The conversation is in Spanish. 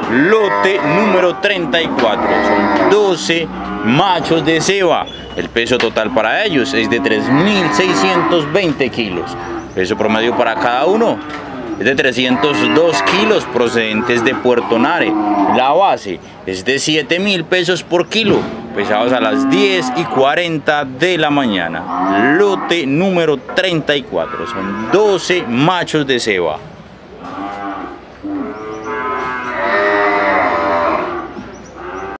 lote número 34. Son 12 machos de ceba. El peso total para ellos es de 3.620 kilos. Peso promedio para cada uno es de 302 kilos procedentes de Puerto Nare. La base es de 7.000 pesos por kilo, pesados a las 10:40 de la mañana. Lote número 34, son 12 machos de ceba.